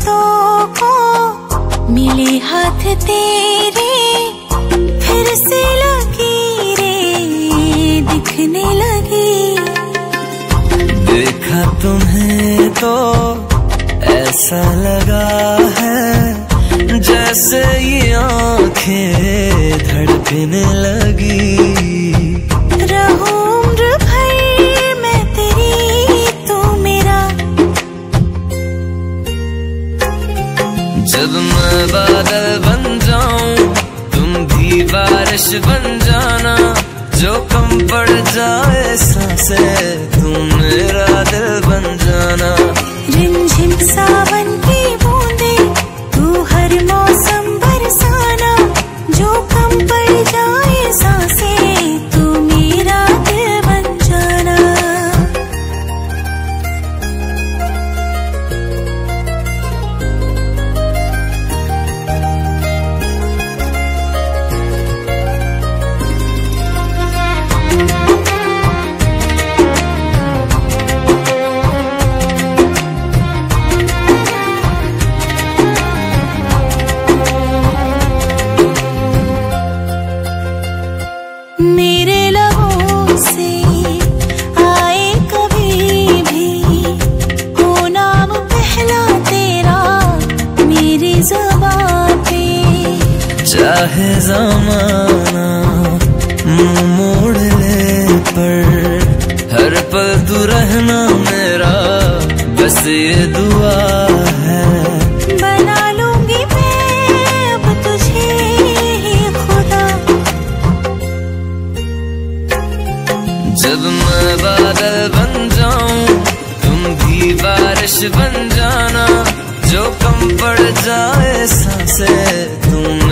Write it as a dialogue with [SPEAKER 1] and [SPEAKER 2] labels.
[SPEAKER 1] रातों को मिले हाथ तेरे, फिर से लकीरें दिखने लगी।
[SPEAKER 2] देखा तुम्हें तो ऐसा लगा है जैसे ये आंखें धड़कने लगी।
[SPEAKER 1] रहूं उम्र भर मैं तेरी, तू मेरा।
[SPEAKER 2] जब मैं बादल बन जाऊं तुम भी बारिश बन जाना, जो कम पड़ जाए सांसें तुम मेरा दिल बन जाना।
[SPEAKER 1] रिमझिम सावन की बूंदे तू हर मौसम बरसाना, जो कम पड़ जाए सांसें तू मेरा दिल बन जाना। मेरे लबों से आए कभी भी हो नाम पहला तेरा मेरी ज़ुबान पे।
[SPEAKER 2] चाहे ज़माना मुंह मोड़ ले पर हर पल तू रहना मेरा, बस ये दुआ है।
[SPEAKER 1] बना लूंगी मैं अब तुझे ही खुदा।
[SPEAKER 2] जब मैं बादल बन जाऊं तुम भी बारिश बन जाना, जो कम पड़ जाए सांसें तुम